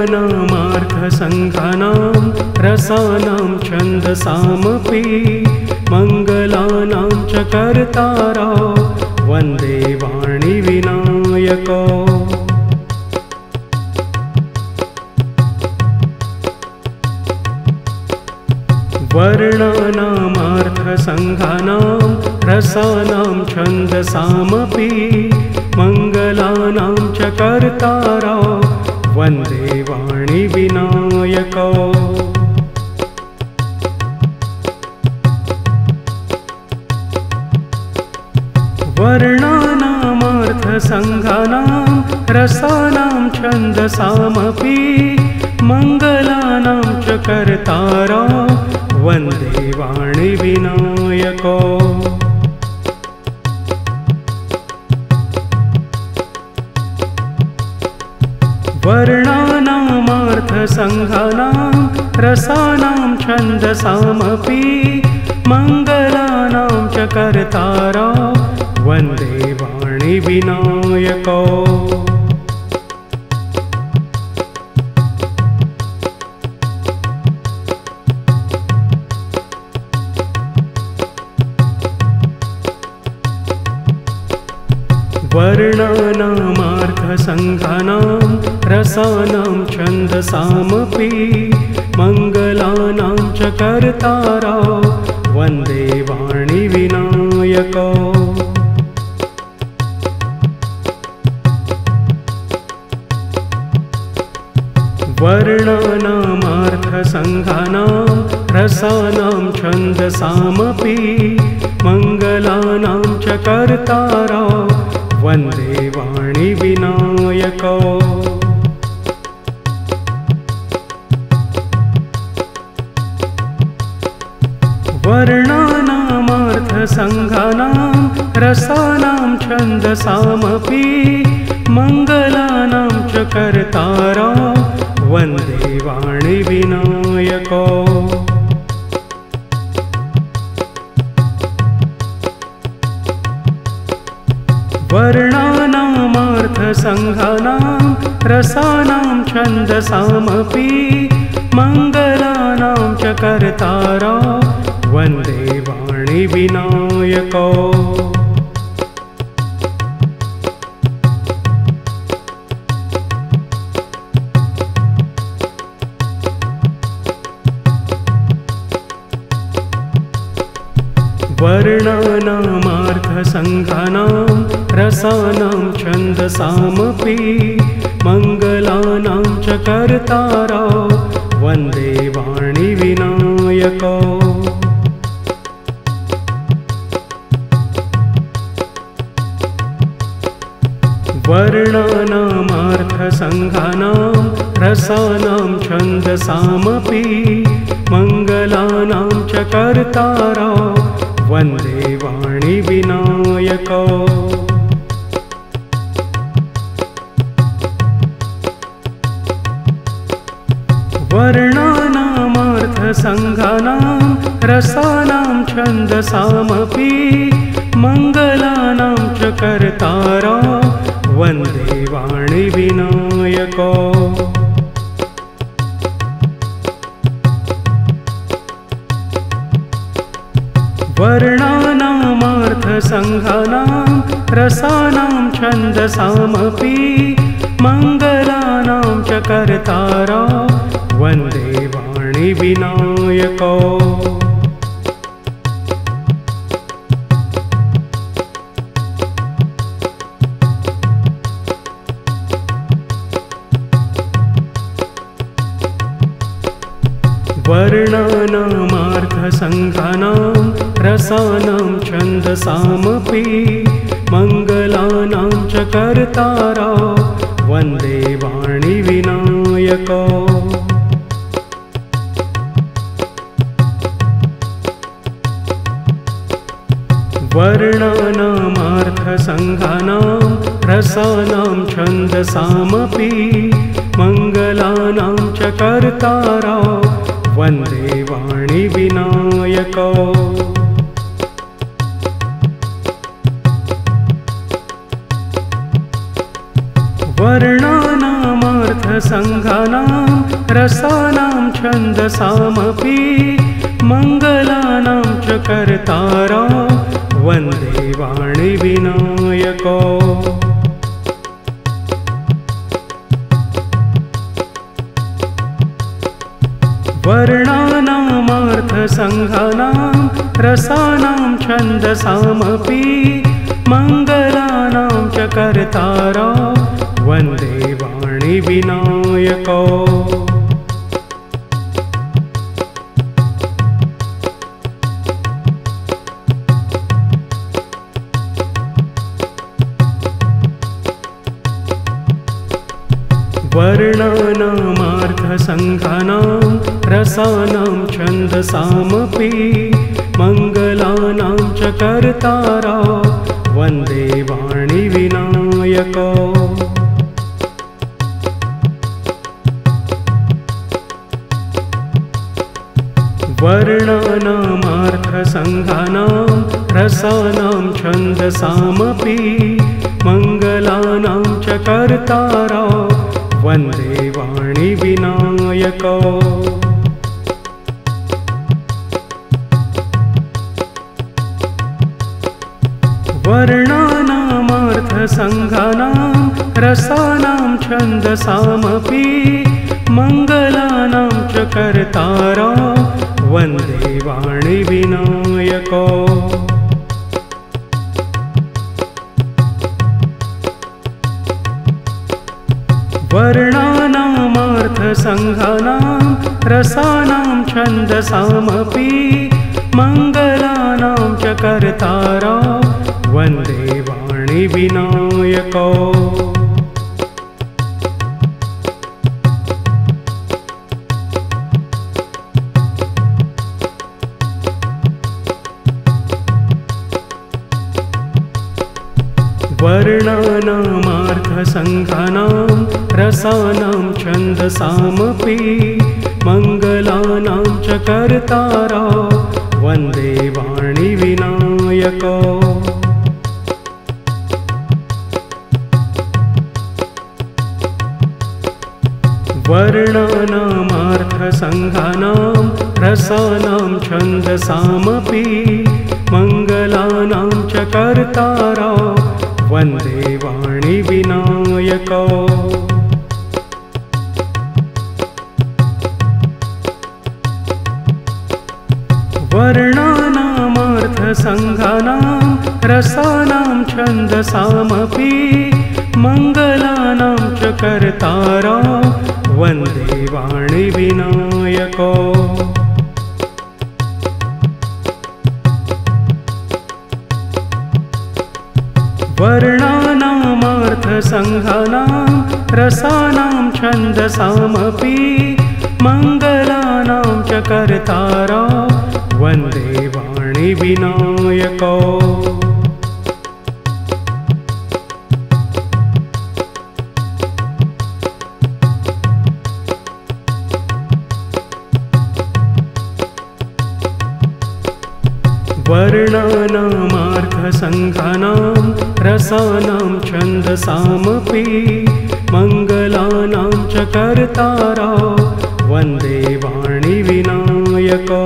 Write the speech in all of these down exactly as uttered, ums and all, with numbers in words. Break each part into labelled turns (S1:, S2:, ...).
S1: वर्णानामार्थसङ्घानां रसानां छन्दसामपि मङ्गलानां च कर्तारा वन्दे वाणीविनायको। वर्णानामार्थसङ्घानां रसानां छन्दसामपि मङ्गलानां च कर्तारा वन्दे वाणीविनायको। वर्णानामार्थसङ्घानां रसानां छन्दसामपि मङ्गलानां च कर्तारा वन्दे वाणीविनायको। वर्णानामार्थसङ्घानां रसानां छन्दसामपि मङ्गलानां च कर्तारा वन्दे वाणीविनायको। वर्णानामार्थसङ्घानां रसानां छन्दसामपि मङ्गलानां च कर्तारा वन्दे वाणीविनायको। वर्णानामार्थसङ्घानां रसानां छन्दसामपि मङ्गलानां च कर्तारा वन्दे वाणीविनायको। वर्णानामार्थसङ्घानां रसानां छन्दसामपि मङ्गलानां च कर्तारा वन्दे वाणीविनायको। वर्णानामार्थसङ्घानां रसानां छन्दसामपि मङ्गलानां च कर्तारा वन्दे वाणीविनायको। वर्णानामार्थसङ्घानां रसानां छन्दसामपि मङ्गलानां च कर्तारा वन्दे वाणीविनायको। वर्णानामार्थसङ्घानां रसानां छन्दसामपि मङ्गलानां च कर्तारा वन्दे वाणीविनायको। वर्णानामार्थसङ्घानां रसानां छन्दसामपि मङ्गलानां च कर्तारा वन्दे वाणीविनायको। वर्णानामार्थसङ्घानां रसानां छन्दसामपि मङ्गलानां च कर्तारा वन्दे वाणीविनायको। वर्णानामार्थसङ्घानां रसानां छन्दसामपि मङ्गलानां च कर्तारा वन्दे वाणीविनायको। वर्णानामार्थसङ्घानां रसानां छन्दसामपि मङ्गलानां च कर्तारा वन्दे वाणीविनायको। वर्णानामार्थसङ्घानां वर्णानामार्थसङ्घानां रसानां छन्दसामपि मङ्गलानां च कर्तारा वन्दे वाणिविनायको। वर्णानामार्थसङ्घानां रसानां छन्दसामपि मङ्गलानां च कर्तारा वन्दे वाणिविनायको। वर्णानामार्थसङ्घानां रसानां छन्दसामपि मङ्गलानां च कर्तारा वन्दे वाणिविनायको। वर्णानामार्थसङ्घानां रसानां छन्दसामपि मङ्गलानां च कर्तारा वन्दे वाणिविनायको। वर्णानामार्थसङ्घानां रसानां छन्दसामपि मङ्गलानां च कर्तारा वन्दे वाणिविनायको। वर्णानामार्थसङ्घानां रसानां छन्दसामपि मङ्गलानां च कर्तारा वन्दे वाणिविनायको। वर्णानामार्थसङ्घानां रसानां छन्दसामपि मङ्गलानां च कर्तारा वन्दे वाणिविनायको। वर्णानामार्थसङ्घानां रसानां छन्दसामपि मङ्गलानां च कर्तारा वन्दे वाणिविनायको। वर्णानामार्थसङ्घानां रसानां छन्दसामपि मङ्गलानां च कर्तारा वन्दे वाणिविनायको। वर्णानामार्थसङ्घानां रसानां छन्दसामपि मङ्गलानां च कर्तारा वन्दे वाणिविनायको। वर्णानामार्थसङ्घानां रसानां छन्दसामपि मङ्गलानां च कर्तारा वन्दे वाणिविनायको।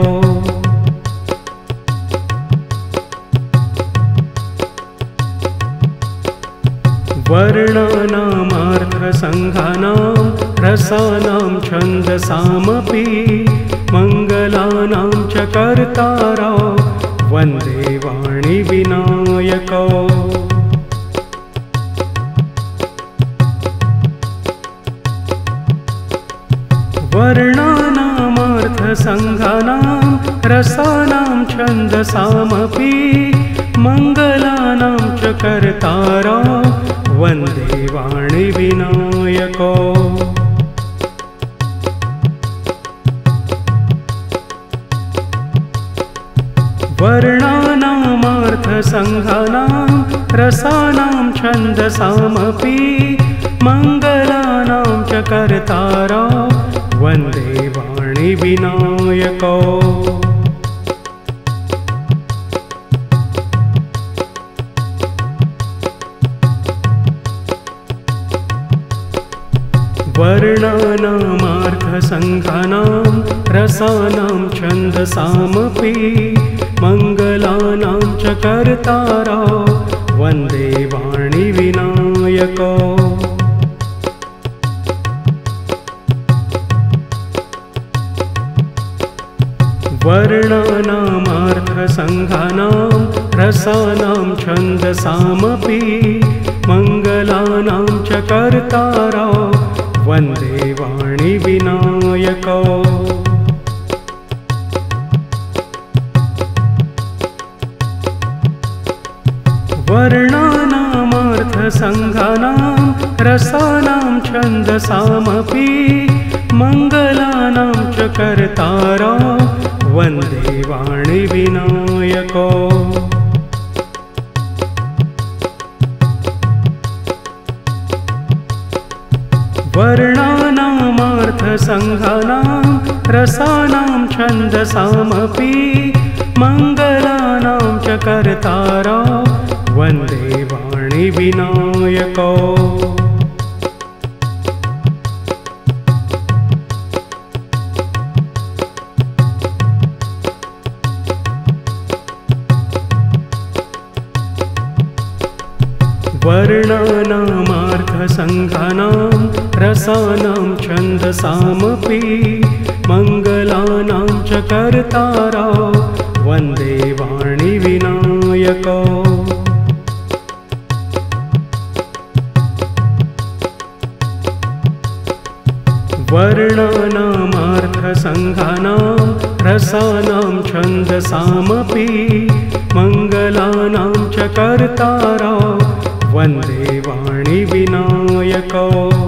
S1: वर्णानामार्थसङ्घानां रसानां छन्दसामपि मङ्गलानां च कर्तारा वन्दे वाणिविनायको। वर्णानामार्थसङ्घानां रसानां छन्दसामपि मङ्गलानां च कर्तारा वन्दे वाणिविनायको। वर्णानामार्थसङ्घानां रसानां छन्दसामपि मङ्गलानां च कर्तारा वन्दे वाणिविनायको। वर्ण वर्णानामार्थसङ्घानां रसानां छन्दसामपि मङ्गलानां च कर्तारा वन्दे वाणीविनायको। वर्णानामार्थसङ्घानां रसानां छन्दसामपि मङ्गलानां च कर्तारा वन्दे वाणीविनायको। वर्णानामार्थसङ्घानां रसानां छन्दसामपि मङ्गलानां च कर्तारा वन्दे वाणीविनायको। वर्णानामार्थसङ्घानां रसानां छन्दसामपि मङ्गलानां च कर्तारा वन्दे वाणीविनायको। वर्णानामार्थसङ्घानां रसानां छन्दसामपि मङ्गलानां च कर्तारा वन्दे वाणीविनायको। वर्णानामार्थसङ्घानां रसानां छन्दसामपि मङ्गलानां च कर्तारा वन्दे वाणीविनायको।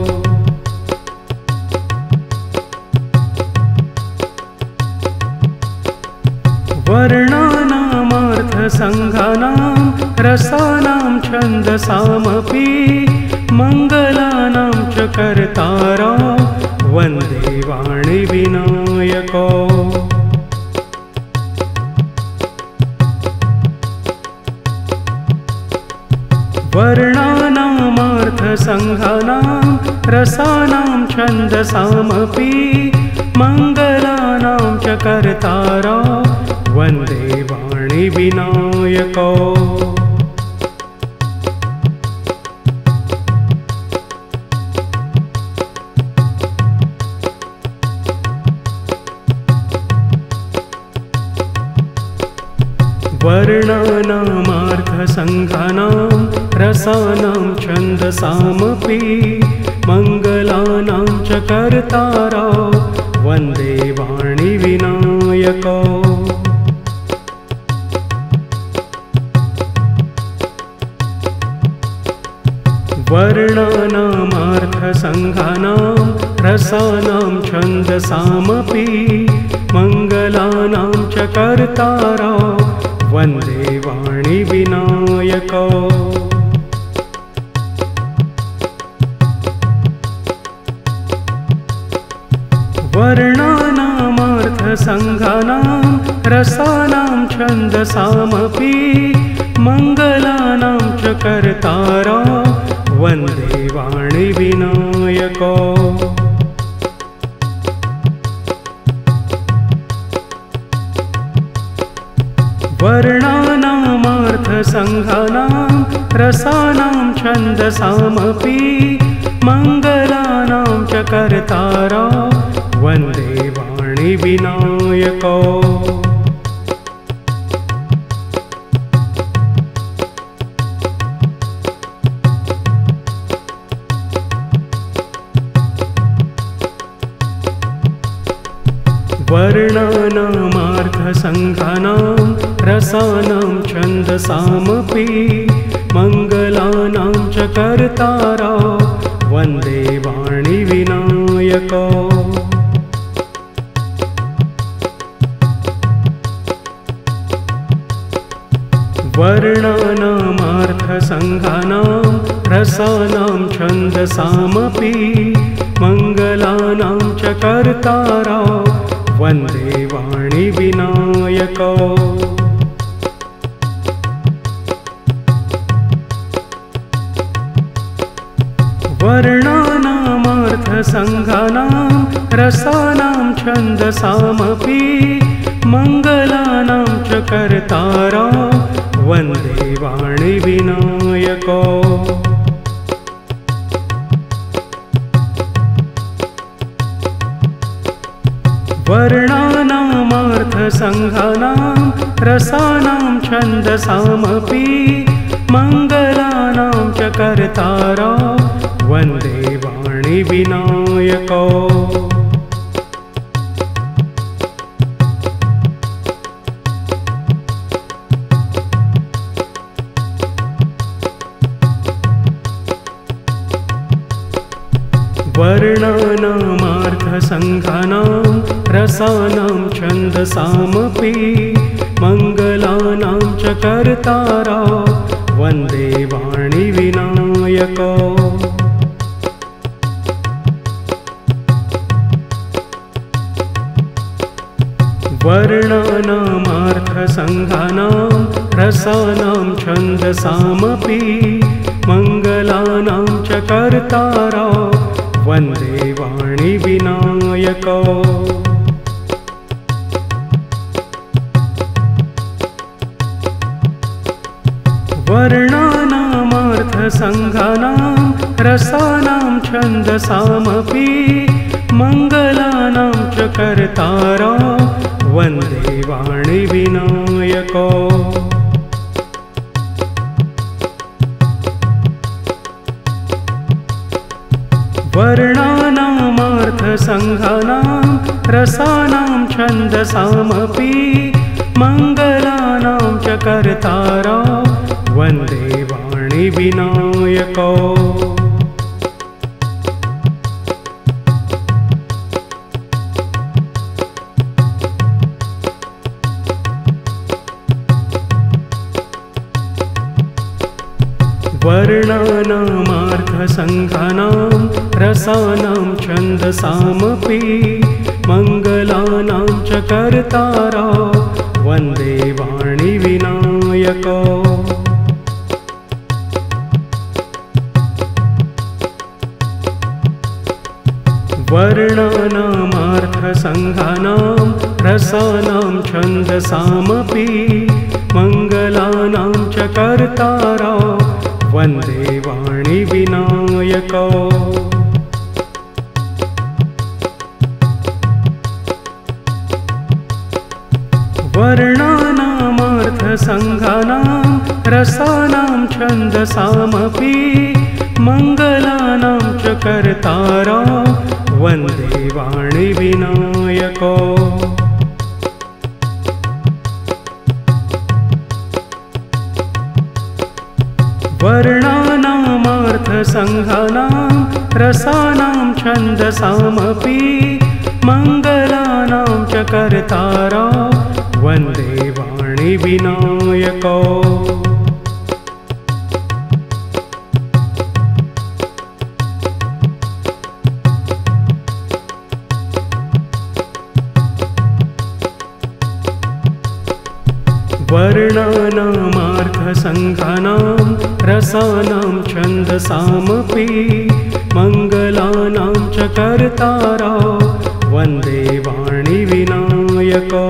S1: वर्णानामार्थसङ्घानां रसानां छन्दसामपि मङ्गलानां च कर्तारा वन्दे वाणीविनायको। वर्णानामार्थसङ्घानां रसानां छन्दसामपि मङ्गलानां च कर्तारा वन्दे वाणीविनायको। वर्णानामार्थसङ्घानां रसानां छन्दसामपि मङ्गलानां च कर्तारा वन्दे वाणीविनायको। वर्णानामार्थसङ्घानां रसानां छन्दसामपि मङ्गलानां च कर्तारा वन्दे वाणीविनायको। वर्णानामार्थसङ्घानां रसानां छन्दसामपि मङ्गलानां च कर्तारा वन्दे वाणीविनायको। वर्णानामार्थसङ्घानां रसानां छन्दसामपि मङ्गलानां च कर्तारा वन्दे वाणीविनायको। वर्णानामार्थसङ्घानां रसानां छन्दसामपि मङ्गलानां च कर्तारा वन्दे वाणीविनायको। वर्णानामार्थसङ्घानां रसानां छन्दसामपि मङ्गलानां च कर्तारा वन्दे वाणीविनायको। वर्णानामार्थसङ्घानां वर्णानामार्थसङ्घानां रसानां छन्दसामपि मङ्गलानां च कर्तारा वन्दे वाणिविनायको। वर्णानामार्थसङ्घानां रसानां छन्दसामपि मङ्गलानां च कर्तारा वन्दे वाणिविनायको। वर्णानामार्थसङ्घानां रसानां छन्दसामपि मङ्गलानां च कर्तारा वन्दे वाणिविनायको। वर्णानामार्थसङ्घानां रसानां छन्दसामपि मङ्गलानां च कर्तारा वन्दे वाणिविनायको। वर्णानामार्थसङ्घानां रसानां छन्दसामपि मङ्गलानां च कर्तारा वन्दे वाणिविनायको। वर्णानामार्थसङ्घानां रसानां छन्दसामपि मङ्गलानां च कर्तारा वन्दे वाणिविनायको। वर्णानामार्थसङ्घानां रसानां छन्दसामपि मङ्गलानां च कर्तारा वन्दे वाणिविनायको। वर्णानामार्थसङ्घानां रसानां छन्दसामपि मङ्गलानां च कर्तारा वन्दे वाणिविनायको। वर्णानामार्थसङ्घानां रसानां छन्दसामपि मङ्गलानां च कर्तारा वन्दे वाणिविनायको। वर्णानामार्थसङ्घानां रसानां छन्दसामपि मङ्गलानां च कर्तारा वन्दे वाणिविनायको। वर्णानामार्थसङ्घानां रसानां छन्दसामपि मङ्गलानां च कर्तारा वन्दे वाणिविनायको।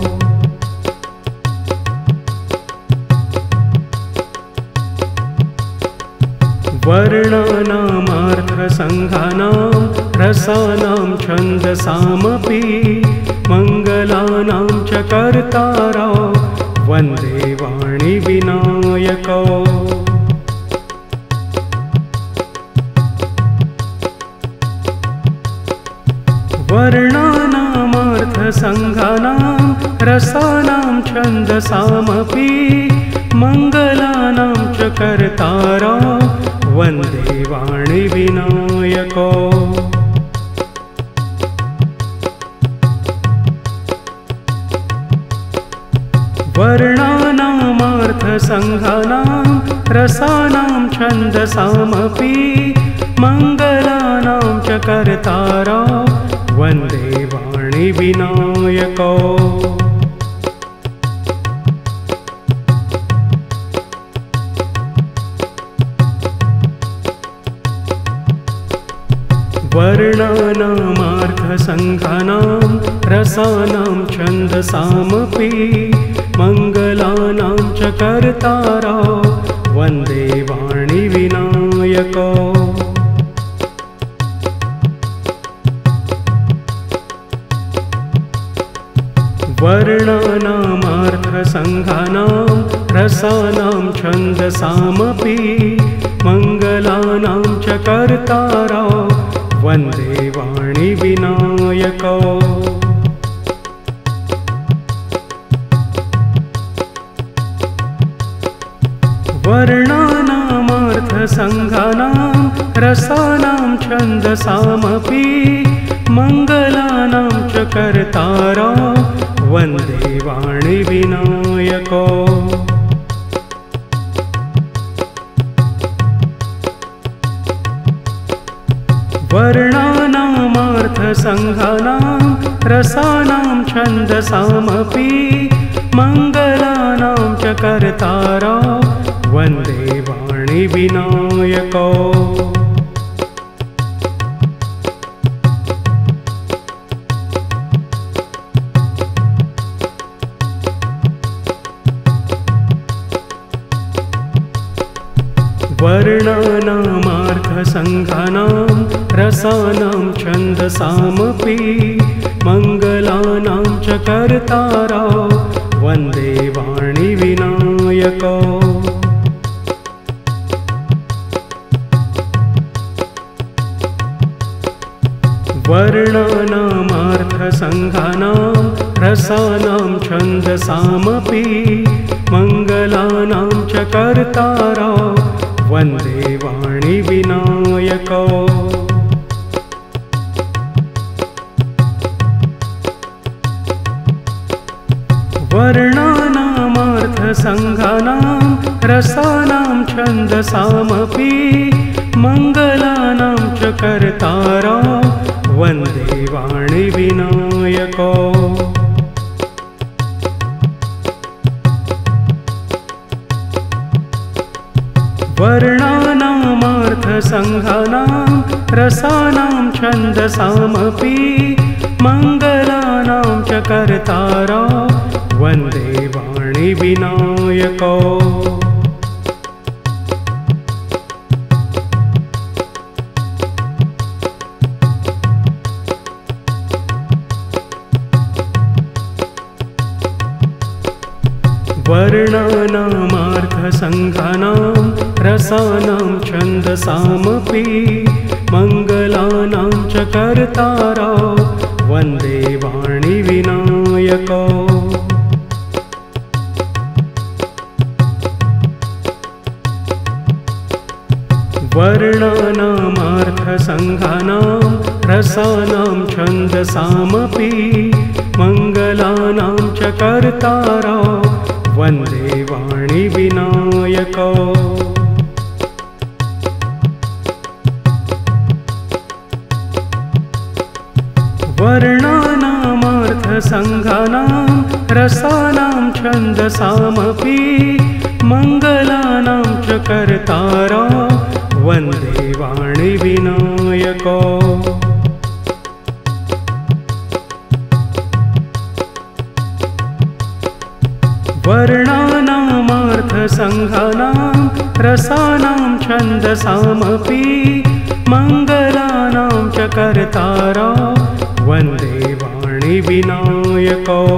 S1: वर्णानामार्थसङ्घानां रसानां छन्दसामपि मङ्गलानां च कर्तारा वन्दे वाणिविनायको। वर्णानामार्थसङ्घानां रसानां छन्दसामपि मङ्गलानां च कर्तारा वन्दे वाणिविनायको। वर्णानामार्थसङ्घानां रसानां छन्दसामपि मङ्गलानां च कर्तारा वन्दे वाणिविनायको। वर्णानामार्थसङ्घानां रसानां छन्दसामपि मङ्गलानां च कर्तारा वन्दे वाणीविनायको। वर्णानामार्थसङ्घानां रसानां छन्दसामपि मङ्गलानां च कर्तारा वन्दे वाणीविनायको। वर्णानामार्थसङ्घानां रसानां छन्दसामपि मङ्गलानां च कर्तारा वन्दे वाणीविनायको। वर्णानामार्थसङ्घानां रसानां छन्दसामपि मङ्गलानां च कर्तारा वन्दे वाणीविनायको। वर्णानामार्थसङ्घानां रसानां छन्दसामपि मङ्गलानां च कर्तारा वन्दे वाणीविनायको। वर्णानामार्थसङ्घानां रसानां छन्दसामपि मङ्गलानां च कर्तारा वन्दे वाणीविनायको। वर्णानामार्थसङ्घानां रसानां छन्दसामपि मङ्गलानां च कर्तारा वन्दे वाणीविनायको। वर्णानामार्थसङ्घानां रसानां छन्दसामपि मङ्गलानां च कर्तारा वन्दे वाणीविनायको। वर्णानामार्थसङ्घानां रसानां छन्दसामपि मङ्गलानां च कर्तारा वन्दे वाणीविनायको। वर्णानामार्थसङ्घानां रसानां छन्दसामपि मङ्गलानां च कर्तारा वन्दे वाणीविनायको। वर्णानामार्थसङ्घानां रसानां छन्दसामपि मङ्गलानां च कर्तारा वन्दे वाणीविनायको। वर्णानामार्थसङ्घानां रसानां छन्दसामपि मङ्गलानां च कर्तारा वन्दे वाणीविनायको।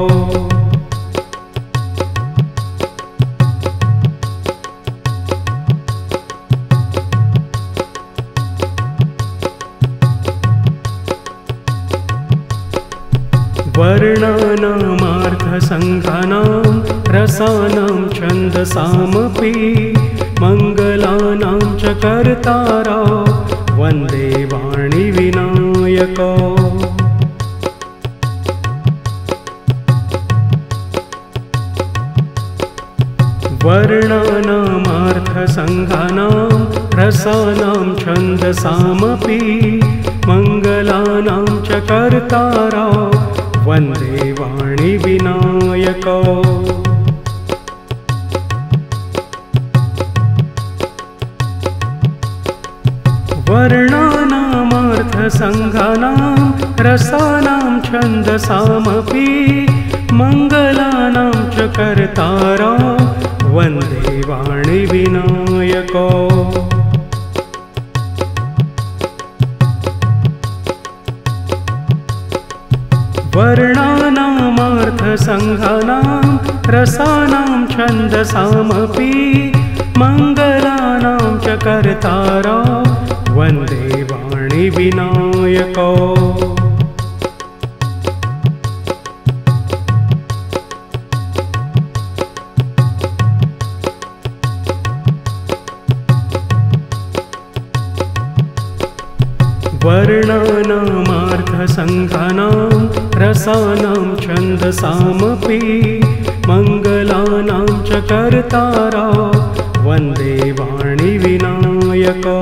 S1: वर्णानामार्थसङ्घानां रसानां छन्दसामपि मङ्गलानां च कर्तारा वन्दे वाणीविनायको। वर्णानामार्थसङ्घानां रसानां छन्दसामपि मङ्गलानां च कर्तारा वन्दे वाणीविनायको। वर्णानामार्थसङ्घानां परमार्थसङ्घानां रसानां छन्दसामपि मङ्गलानां च कर्तारा वन्दे वाणिविनायका। वर्णानामर्थसङ्घानां रसानां छन्दसामपि मङ्गलानां च कर्तारा वन्दे वाणिविनायका। वर्णानामर्थसङ्घानां रसानां छन्दसामपि मङ्गलानां च कर्तारा वन्दे वाणिविनायका।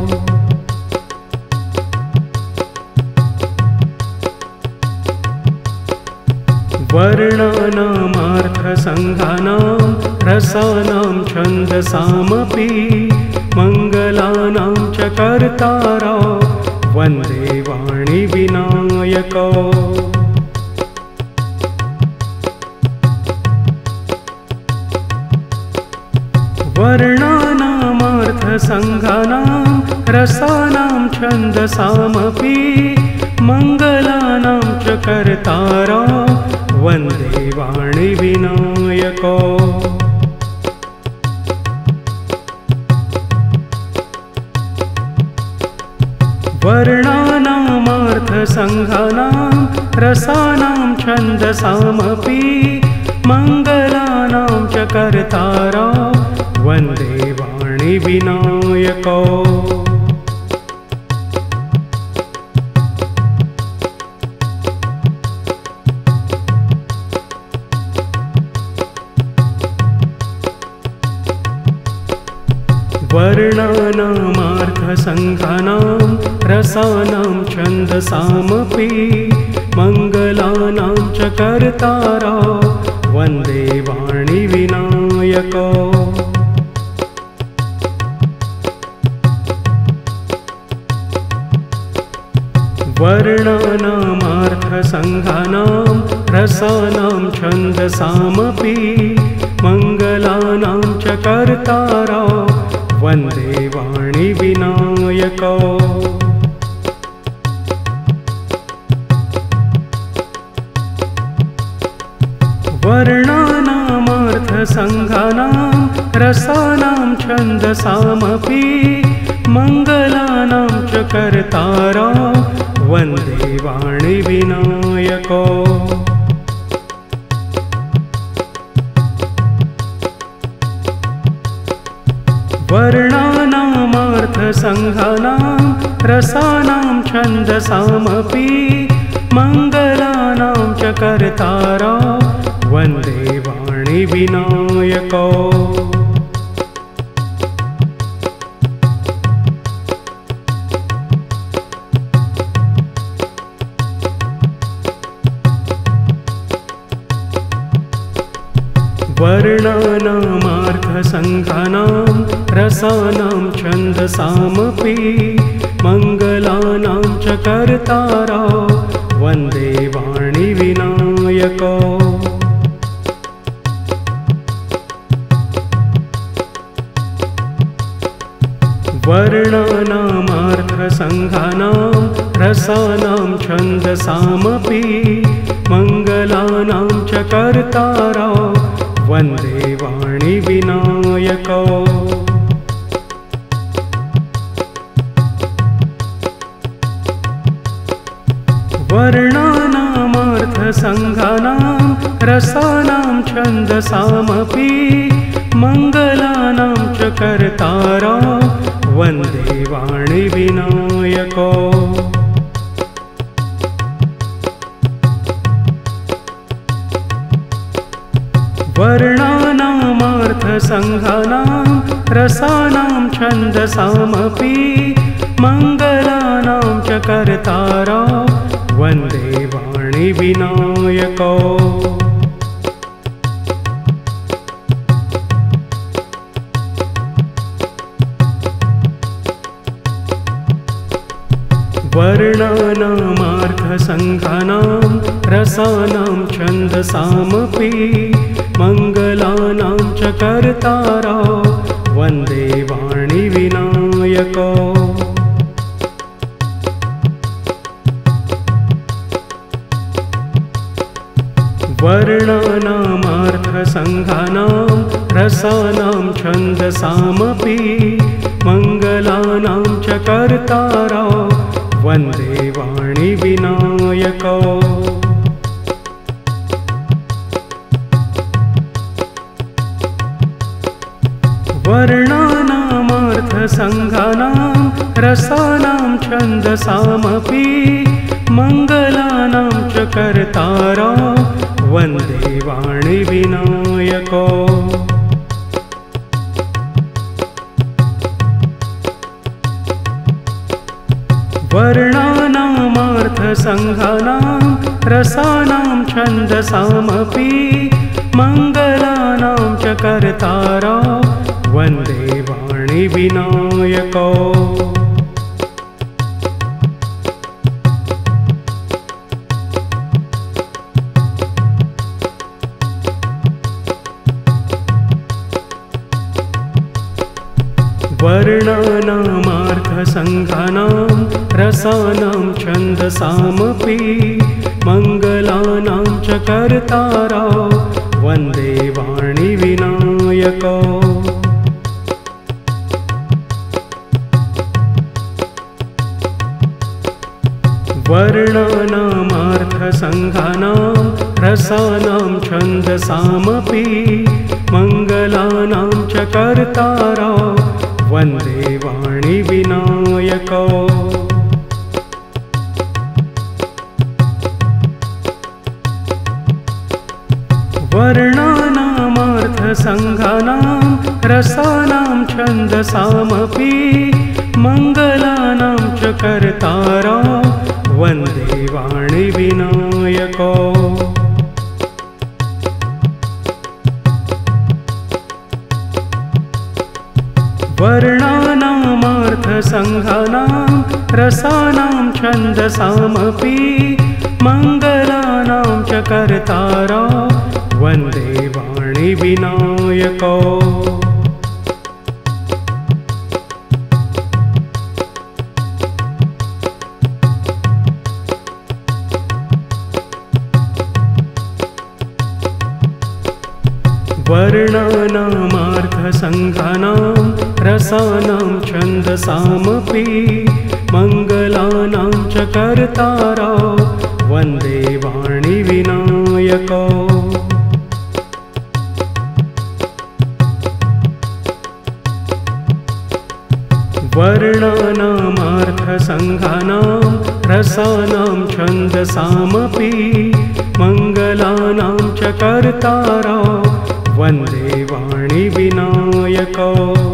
S1: वर्णानामर्थसङ्घानां रसानां छन्दसामपि मङ्गलानां च कर्तारा वन्दे वाणिविनायका। वर्णानामर्थसङ्घानां रसानां छन्दसामपि मङ्गलानां च कर्तारा वन्दे वाणिविनायका। वर्णानामर्थसङ्घानां रसानां छन्दसामपि मङ्गलानां च कर्तारा वन्दे वाणिविनायका। वर्णानामर्थसङ्घानां रसानां छन्दसामपि मङ्गलानां च कर्तारा वन्दे वाणिविनायका। वर्णानामर्थसङ्घानां रसानां छन्दसामपि मङ्गलानां च कर्तारा वन्दे वाणिविनायका। वर्णानामर्थसङ्घानां रसानां छन्दसामपि मङ्गलानां च कर्तारा वन्दे वाणिविनायका। वर्णानामर्थसङ्घानां रसानां छन्दसामपि मङ्गलानां च कर्तारा वन्दे वाणिविनायका। वर्णानामर्थसङ्घानां रसानां छन्दसामपि मङ्गलानां च कर्तारा वन्दे वाणिविनायका। वर्णानामर्थसङ्घानां रसानां छन्दसामपि मङ्गलानां च कर्तारा वन्दे वाणिविनायका। वर्णानामर्थसङ्घानां रसानां छन्दसामपि मङ्गलानां च कर्तारा वन्दे वाणिविनायका। वर्णानामर्थसङ्घानां रसानां छन्दसामपि मङ्गलानां च कर्तारा वन्दे वाणिविनायका। वर्णानामार्थसङ्घानां रसानां छन्दसामपि मङ्गलानां च कर्तारा वन्दे वाणिविनायको। वर्णानामार्थसङ्घानां रसानां छन्दसामपि मङ्गलानां च कर्तारा वन्दे वाणिविनायको। वर्णानामार्थसङ्घानां रसानां छन्दसामपि मङ्गलानां च कर्तारा वन्दे वाणिविनायको। वर्णानामार्थसङ्घानां रसानां छन्दसामपि मङ्गलानां च कर्तारा वन्दे वाणिविनायको। वर्णानामार्थसङ्घानां रसानां छन्दसामपि मङ्गलानां च कर्तारा वन्दे वाणिविनायको। वर्णानामार्थसङ्घानां रसानां छन्दसामपि मङ्गलानां च कर्तारा वन्दे वाणिविनायको। वर्णानामार्थसङ्घानां रसानां छन्दसामपि मङ्गलानां च कर्तारा वन्दे वाणिविनायको। वर्णानामार्थसङ्घानां रसानां छन्दसामपि मङ्गलानां च कर्तारा वन्दे वाणिविनायको। वर्णानामार्थसङ्घानां रसानां छन्दसामपि मङ्गलानां च कर्तारा वन्दे वाणिविनायको। वर्णानामार्थसङ्घानां रसानां छन्दसामपि मङ्गलानां च कर्तारा वन्दे वाणिविनायको।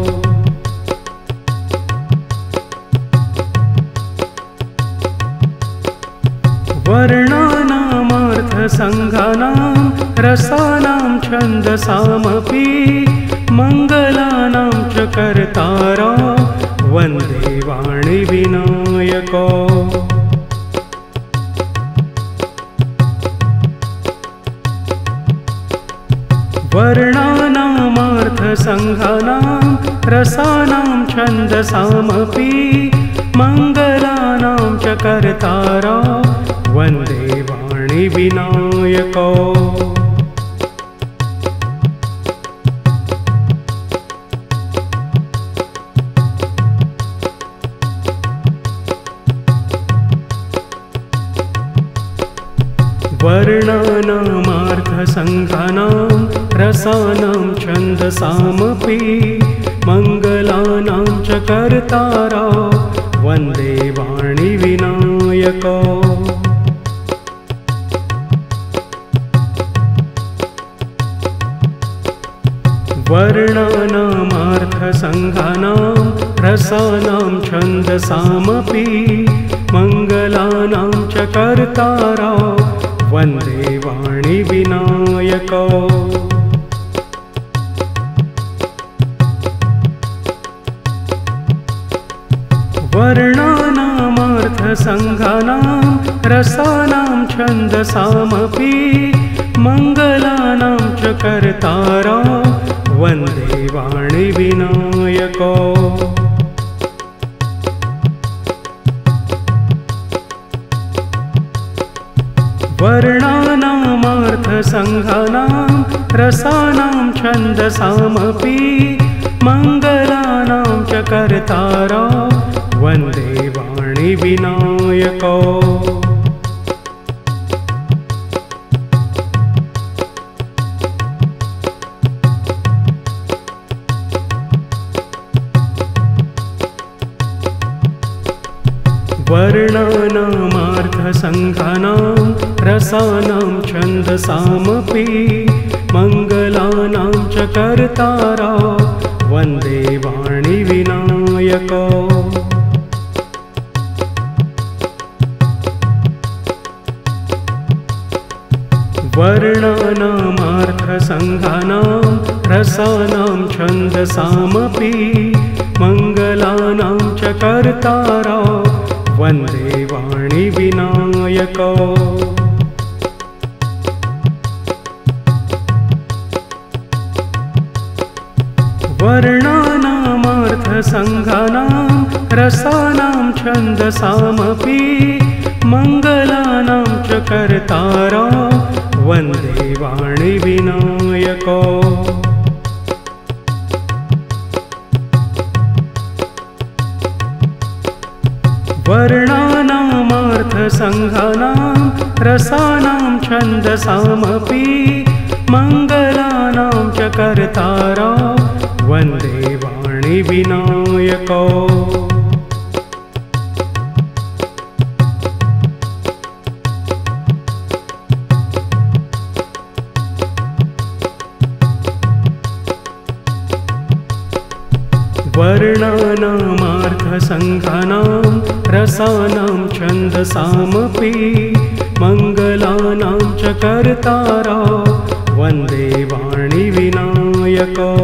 S1: वर्णानामार्थसङ्घानां रसानां छन्दसामपि मङ्गलानां च कर्तारा वन्दे वाणिविनायको। वर्णानामार्थसङ्घानां रसानां छन्दसामपि मङ्गलानां च कर्तारा वन्दे वाणिविनायको। वर्णानामार्थसङ्घानां रसानां छन्दसामपि मङ्गलानां च कर्तारा वन्दे वाणिविनायको। वर्णानामार्थसङ्घानां रसानां छन्दसामपि मङ्गलानां च कर्तारा वन्दे वाणिविनायको। वर्णानामार्थसङ्घानां वर्णानामार्थसङ्घानां रसानां छन्दसामपि मङ्गलानां च कर्तारा वन्दे वाणिविनायको। वर्णानामार्थसङ्घानां रसानां छन्दसामपि मङ्गलानां च कर्तारा वन्दे वाणिविनायको। वर्णानामार्थसङ्घानां रसानां छन्दसामपि मङ्गलानां च कर्तारा वन्दे वाणिविनायको। वर्णानामार्थसङ्घानां रसानां छन्दसामपि मङ्गलानां च कर्तारा वन्दे वाणिविनायको। वर्णानामार्थसङ्घानां रसानां छन्दसामपि मङ्गलानां च कर्तारा वन्दे वाणिविनायको। वर्णानामार्थसङ्घानां रसानां छन्दसामपि मङ्गलानां च कर्तारा वन्दे वाणिविनायको। वर्णानामार्थसङ्घानां रसानां छन्दसामपि मङ्गलानां च कर्तारा वन्दे वाणिविनायको।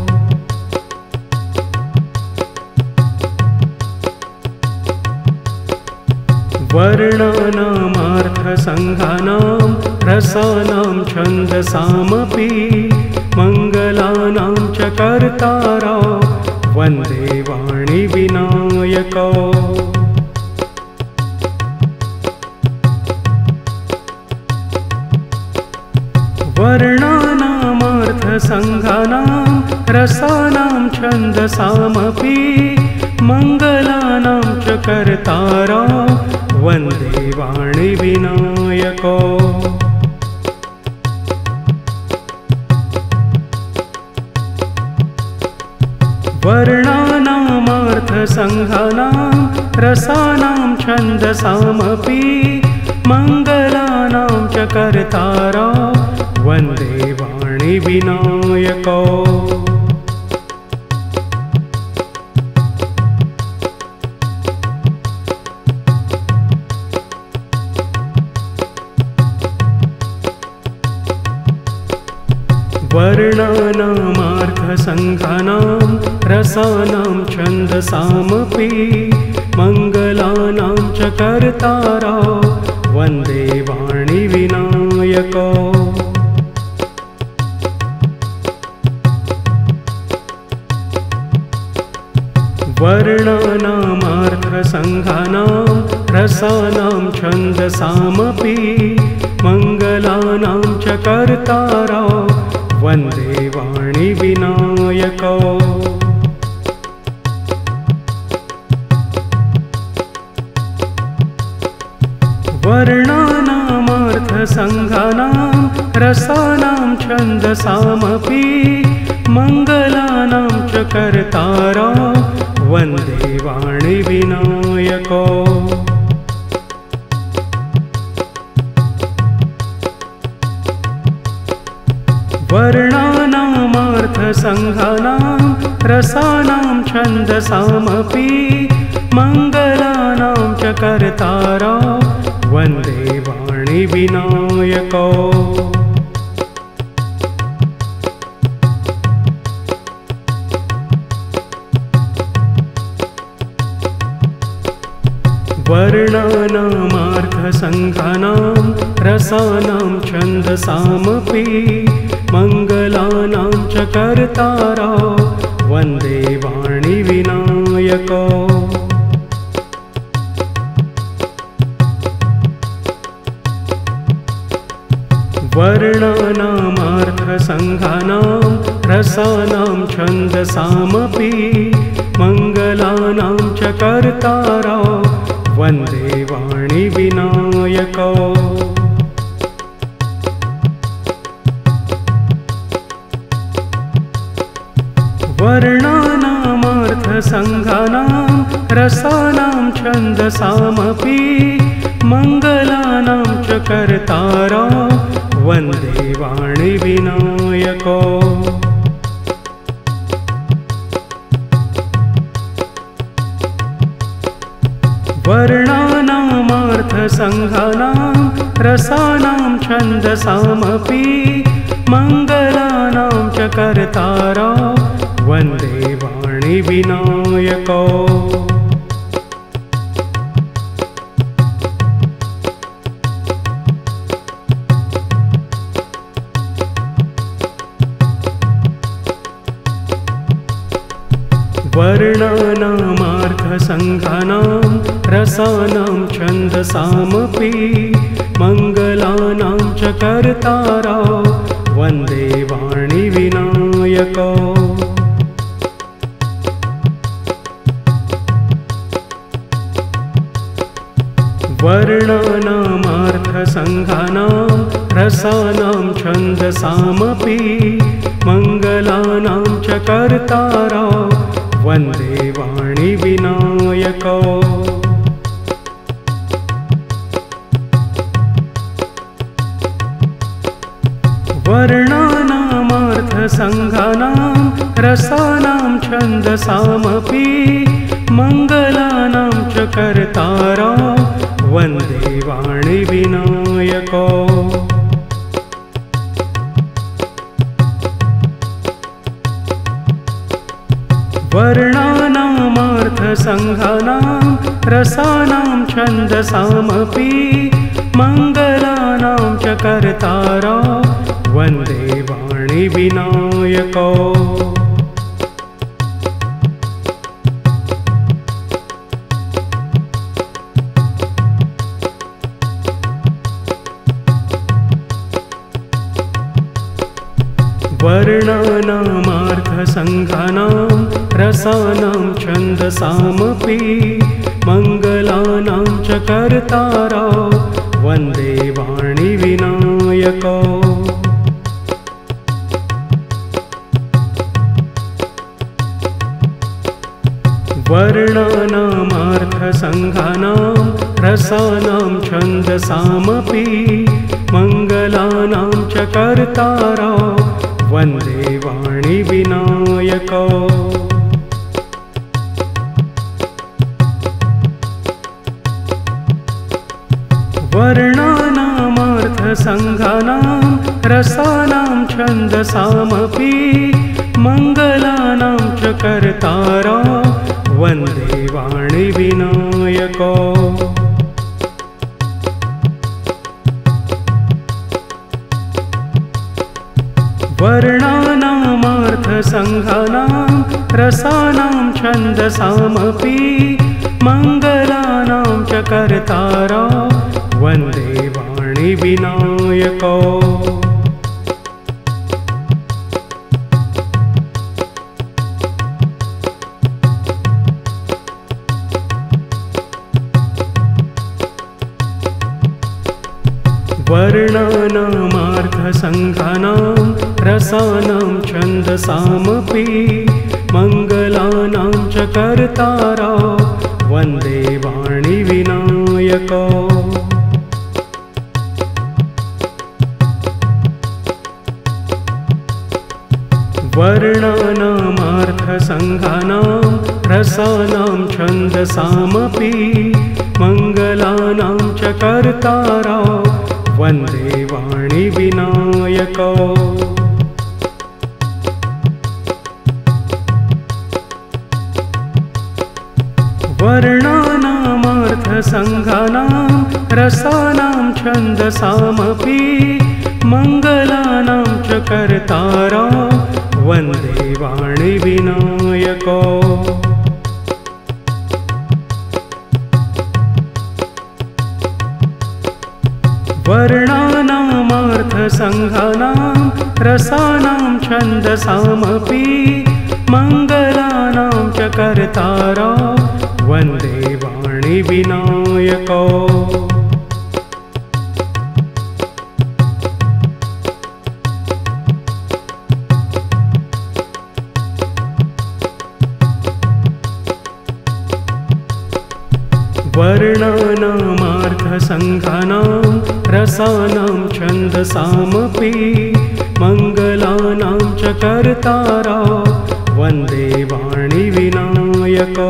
S1: वर्णानामार्थसङ्घानां रसानां छन्दसामपि मङ्गलानां च कर्तारा वन्दे वाणिविनायको। वर्णानामार्थसङ्घानां रसानां छन्दसामपि मङ्गलानां च कर्तारा वन्दे वाणिविनायको। वर्णानामार्थसङ्घानां रसानां छन्दसामपि मङ्गलानां च कर्तारा वन्दे वाणिविनायको। वर्णानामार्थसङ्घानां रसानां छन्दसामपि मङ्गलानां च कर्तारा वन्दे वाणिविनायको। वर्णानामार्थसङ्घानां रसानां छन्दसामपि मङ्गलानां च कर्तारा वन्दे वाणिविनायको। वर्णानामार्थसङ्घानां रसानां छन्दसामपि मङ्गलानां च कर्तारा वन्दे वाणिविनायको। वर्णानामार्थसङ्घानां रसानां छन्दसामपि मङ्गलानां च कर्तारा वन्दे वाणिविनायको। वर्ण वर्णानामार्थसङ्घानां रसानां छन्दसामपि मङ्गलानां च कर्तारा वन्दे वाणीविनायको। वर्णानामार्थसङ्घानां रसानां छन्दसामपि मङ्गलानां च कर्तारा वन्दे वाणीविनायको। वर्णानामार्थसङ्घानां रसानां छन्दसामपि मङ्गलानां च कर्तारा वन्दे वाणीविनायको। वर्णानामार्थसङ्घानां रसानां छन्दसामपि मङ्गलानां च कर्तारा वन्दे वाणीविनायको। वर्णानामार्थसङ्घानां रसानां छन्दसामपि मङ्गलानां च कर्तारा वन्दे वाणीविनायको। वर्णानामार्थसङ्घानां रसानां छन्दसामपि मङ्गलानां च कर्तारा वन्दे वाणीविनायको। वर्णानामार्थसङ्घानां रसानां छन्दसामपि मङ्गलानां च कर्तारा वन्दे वाणीविनायको। वर्णानामार्थसङ्घानां रसानां छन्दसामपि मङ्गलानां च कर्तारा वन्दे वाणीविनायको। वर्णानामार्थसङ्घानां रसानां छन्दसामपि मङ्गलानां च कर्तारा वन्दे वाणीविनायको। वर्णानामार्थसङ्घानां रसानां छन्दसामपि मङ्गलानां च कर्तारा वन्दे वाणीविनायको। वर्णानामार्थसङ्घानां रसानां छन्दसामपि मङ्गलानां च कर्तारा वन्दे वाणीविनायको। वर्णानामार्थसङ्घानां रसानां छन्दसामपि मङ्गलानां च कर्तारा वन्दे वाणीविनायको। वर्णानामार्थसङ्घानां रसानां छन्दसामपि मङ्गलानां च कर्तारा वन्दे वाणीविनायको। वर्णानामार्थसङ्घानां रसानां छन्दसामपि मङ्गलानां च कर्तारा वन्दे वाणीविनायको। वर्णानामार्थसङ्घानां रसानां छन्दसामपि मङ्गलानां च कर्तारा वन्दे वाणिविनायको। वर्णानामर्थसङ्घानां रसानां छन्दसामपि मङ्गलानां च कर्तारा वन्दे वाणिविनायको। वर्णानामर्थसङ्घानां रसानां छन्दसामपि मङ्गलानां च कर्तारा वन्दे वाणिविनायको।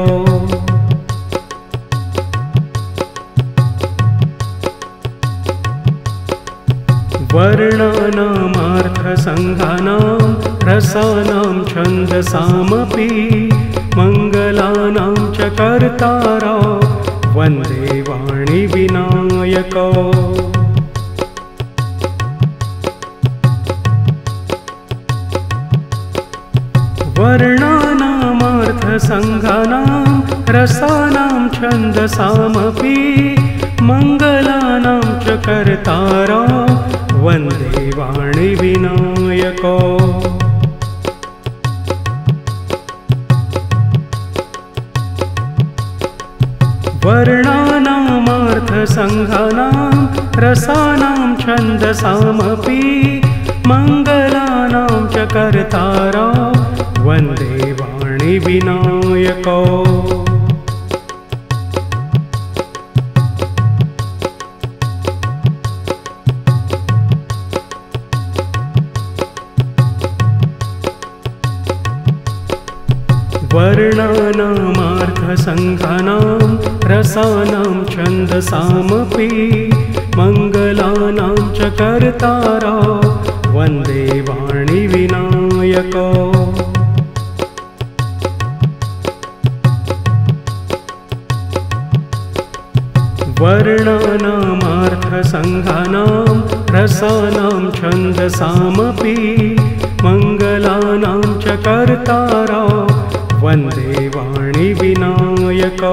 S1: वर्णानामर्थसङ्घानां रसानां छन्दसामपि मङ्गलानां च कर्तारा वन्दे वाणिविनायको। वर्णानामर्थसङ्घानां रसानां छन्दसामपि मङ्गलानां च कर्तारा वन्दे वाणिविनायको। वर्णानामर्थसङ्घानां रसानां छन्दसामपि मङ्गलानां च कर्तारा वन्दे वाणिविनायको। वर्णानामर्थसङ्घानां रसानां छन्दसामपि मङ्गलानां च कर्तारा वन्दे वाणिविनायको। वर्णानामर्थसङ्घानां रसानां छन्दसामपि मङ्गलानां च कर्तारा वन्दे वाणिविनायको।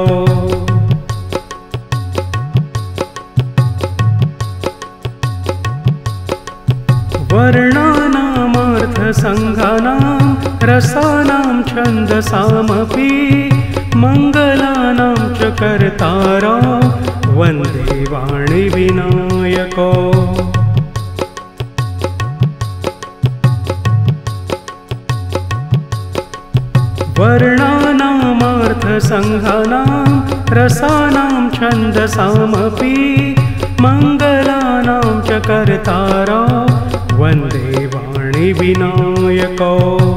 S1: वर्णानामर्थसङ्घानां रसानां छन्दसामपि मङ्गलानां च कर्तारा वन्दे वाणिविनायको। वर्णानामर्थसङ्घानां रसानां छन्दसामपि मङ्गलानां च कर्तारा वन्दे वाणिविनायको।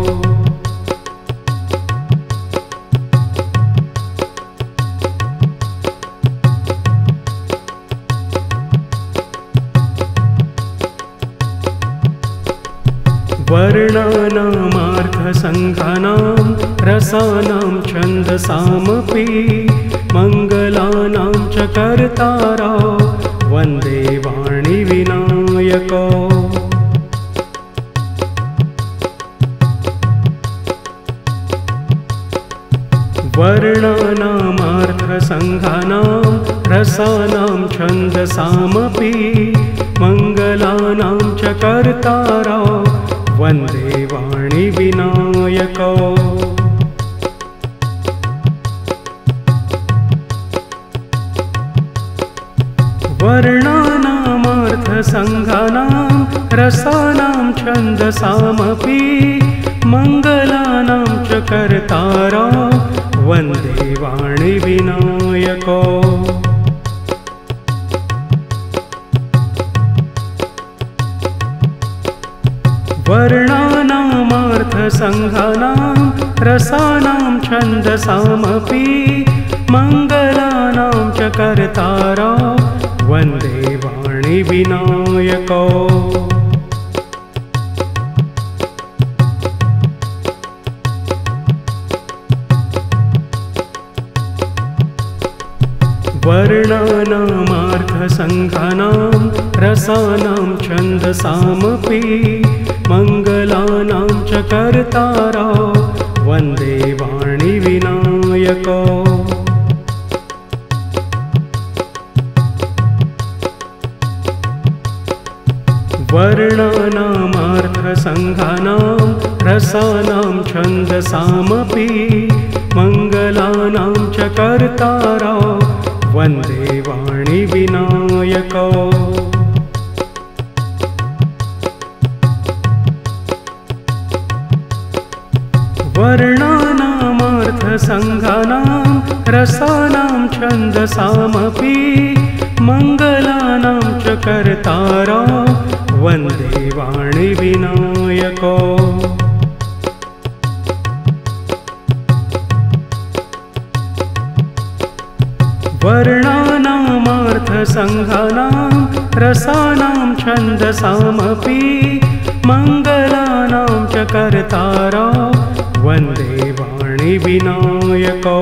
S1: वर्णानामर्थसङ्घानां रसानां छन्दसामपि मङ्गलानां च कर्तारा वन्दे वाणिविनायको। वर्णानामर्थसङ्घानां रसानां छन्दसामपि मङ्गलानां च कर्तारा वन्दे वाणिविनायको। वर्णानामर्थसङ्घानां रसानां छन्दसामपि मङ्गलानां च कर्तारा वन्दे वाणिविनायको। वर्णानामर्थसङ्घानां रसानां छन्दसामपि मङ्गलानां च कर्तारा वन्दे वाणिविनायको। वर्णानामर्थसङ्घानां सङ्घानां रसानां छन्दसामपि मङ्गलानां च कर्तारा वन्दे वाणीविनायको। वर्णानामर्थसङ्घानां रसानां छन्दसामपि मङ्गलानां च कर्तारा वन्दे वाणीविनायको। वर्णानामर्थसङ्घानां रसानां छन्दसामपि मङ्गलानां च कर्तारा वन्दे वाणीविनायको। वर्णानामर्थसङ्घानां रसानां छन्दसामपि मङ्गलानां च कर्तारा वन्दे वाणीविनायको।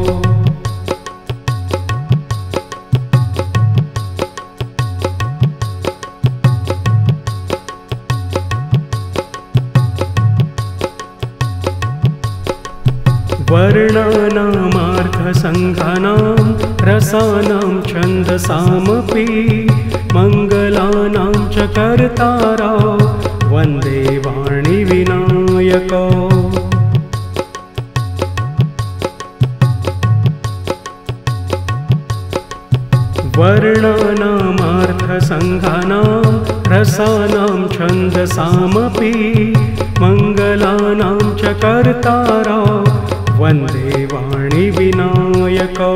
S1: वर्णानामर्थसङ्घानां रसानां छन्दसामपि मङ्गलानां च कर्तारा वन्दे वाणीविनायको। वर्णानामर्थसङ्घानां रसानां छन्दसामपि मङ्गलानां च कर्तारा वन्दे वाणीविनायको।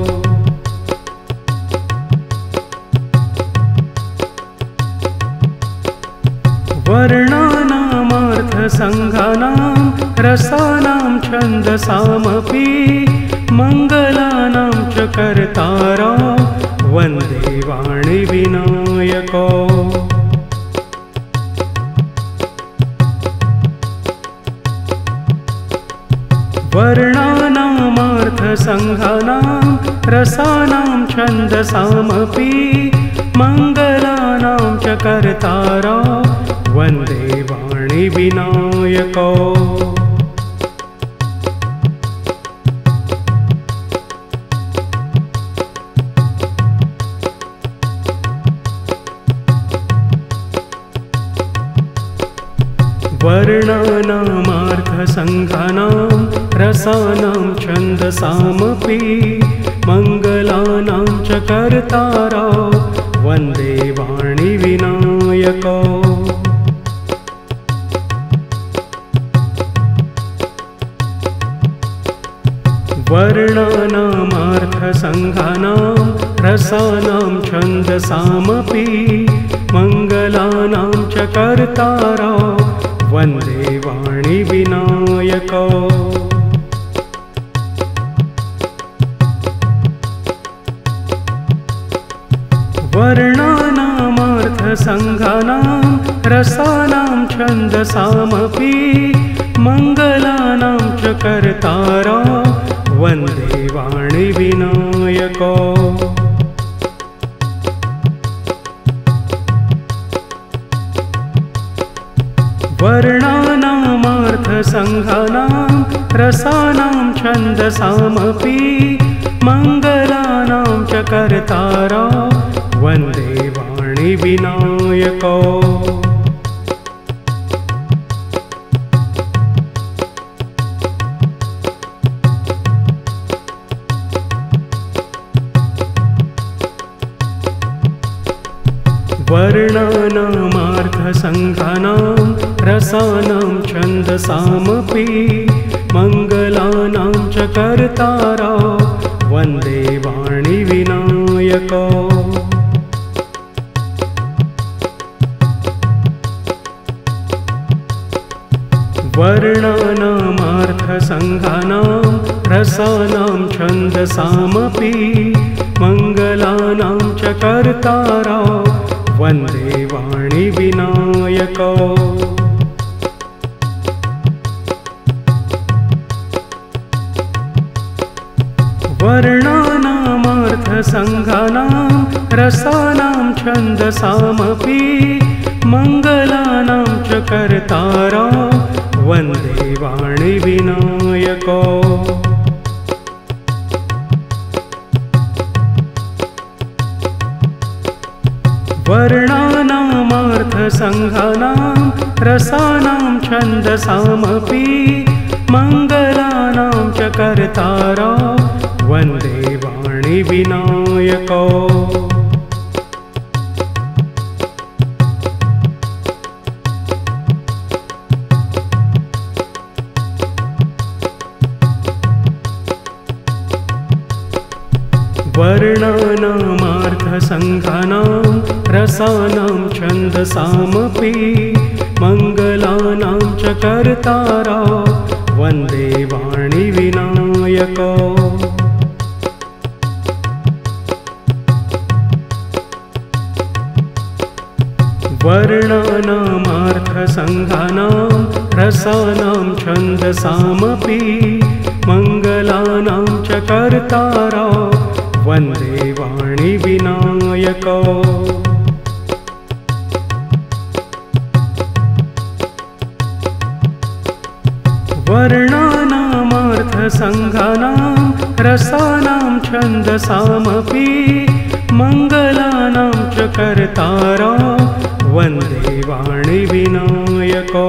S1: वर्णानामर्थसङ्घानां रसानां छन्दसामपि मङ्गलानां च कर्तारा वन्दे वाणीविनायको। वर्णानामर्थसङ्घानां रसानां छन्दसामपि मङ्गलानां च कर्तारा वन्दे वाणीविनायको। वर्णानामर्थसङ्घानां रसानां छन्दसामपि मङ्गलानां च कर्तारा वन्दे वाणीविनायको। वर्णानामर्थसङ्घानां रसानां छन्दसामपि मङ्गलानां च कर्तारा वन्दे वाणीविनायको। वर्णानामर्थसङ्घानां रसानां छन्दसामपि मङ्गलानां च कर्तारा वन्दे वाणीविनायको। वर्णानामर्थसङ्घानां रसानां छन्दसामपि मङ्गलानां च कर्तारा वन्दे वाणीविनायको। वर्णानामर्थसङ्घानां रसानां छन्दसामपि मङ्गलानां च कर्तारा वन्दे वाणीविनायको। वर्णानामर्थसङ्घानां रसानां छन्दसामपि मङ्गलानां च कर्तारा वन्दे वाणीविनायको। वर्णानामर्थसङ्घानां रसानां छन्दसामपि मङ्गलानां च कर्तारा वन्दे वाणिविनायका। वर्णानामर्थसङ्घानां रसानां छन्दसामपि मङ्गलानां च कर्तारा वन्दे वाणिविनायका। वर्णानामर्थसङ्घानां रसानां छन्दसामपि मङ्गलानां च कर्तारा वन्दे वाणिविनायका। वर्णानामर्थसङ्घानां रसानां छन्दसामपि मङ्गलानां च कर्तारा वन्दे वाणिविनायका। वर्णानामर्थसङ्घानां रसानां छन्दसामपि मङ्गलानां च कर्तारा वन्दे वाणिविनायका।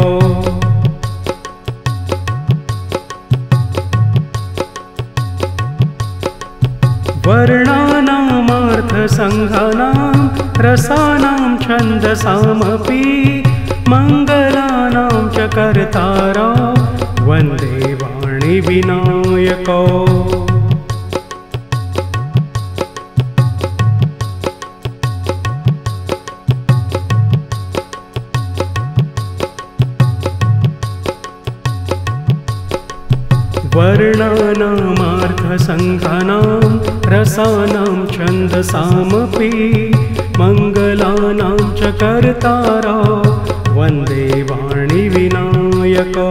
S1: वर्णानामर्थसङ्घानां रसानां छन्दसामपि मङ्गलानां च कर्तारा वन्दे वाणिविनायका। वर्णानामर्थसङ्घानां रसानां छन्दसामपि मङ्गलानां च कर्तारा वन्दे वाणिविनायका।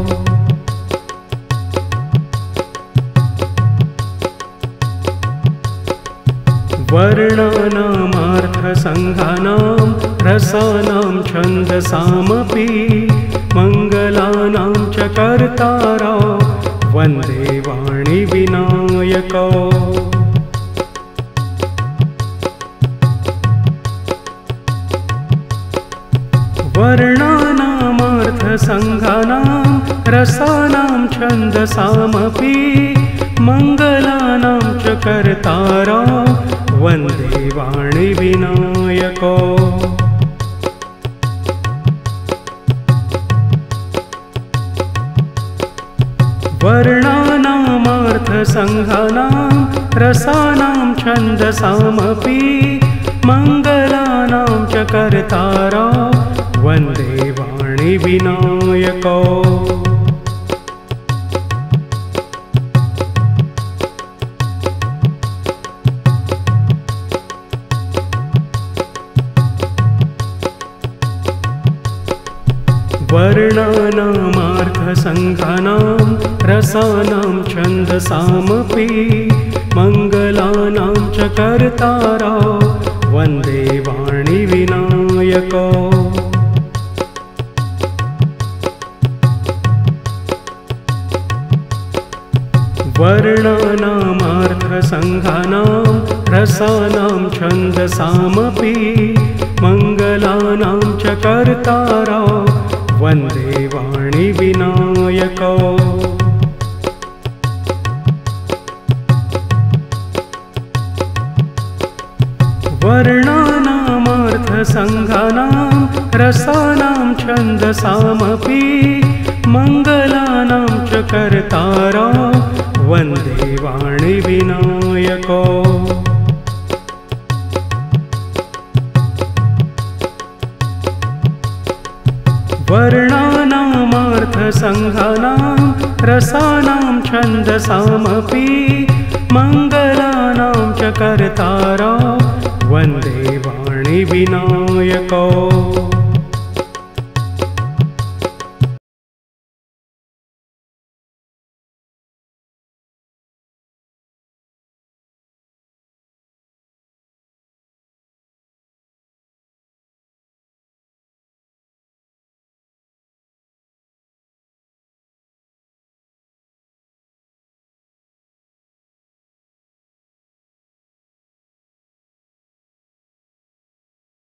S1: वर्णानामर्थसङ्घानां रसानां छन्दसामपि मङ्गलानां च कर्तारा वन्दे वाणिविनायका। वर्णानामर्थसङ्घानां रसानां छन्दसामपि मङ्गलानां च कर्तारा वन्दे वाणिविनायका। वर्णानामर्थसङ्घानां रसानां छन्दसामपि मङ्गलानां च कर्तारा वन्दे वाणिविनायका। वर्णानामर्थसङ्घानां रसानां छन्दसामपि मङ्गलानां च कर्तारा वन्दे वाणिविनायका। वर्णानामर्थसङ्घानां रसानां छन्दसामपि मङ्गलानां च कर्तारा वन्दे वाणिविनायका। वर्णानामर्थसङ्घानां रसानां छन्दसामपि मङ्गलानां च कर्तारा वन्दे वाणिविनायका। वर्णानामर्थसङ्घानां रसानां छन्दसामपि मङ्गलानां च कर्तारा वन्दे वाणिविनायका।